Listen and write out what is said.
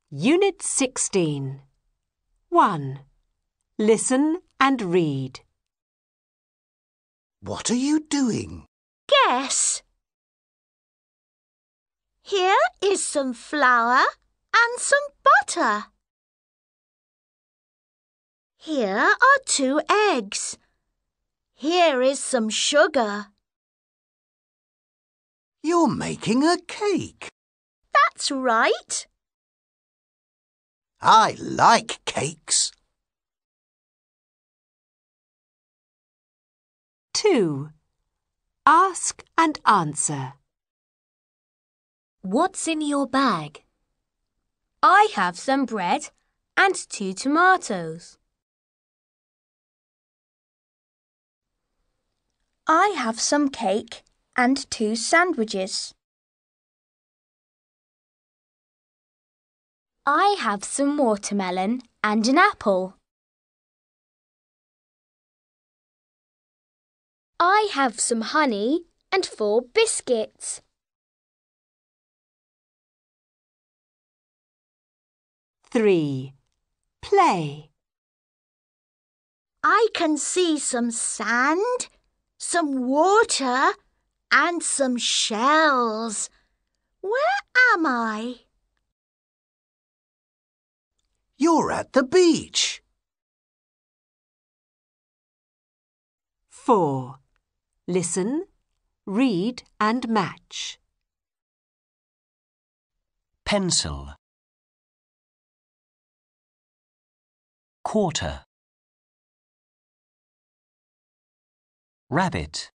Unit 16. 1. Listen and read. What are you doing? Guess. Here is some flour and some butter. Here are 2 eggs. Here is some sugar. You're making a cake. That's right. I like cakes. 2. Ask and answer. What's in your bag? I have some bread and 2 tomatoes. I have some cake and 2 sandwiches. I have some watermelon and an apple. I have some honey and 4 biscuits. 3. Play. I can see some sand, some water, and some shells. Where am I? You're at the beach. 4. Listen, read and match. Pencil. Quarter. Rabbit.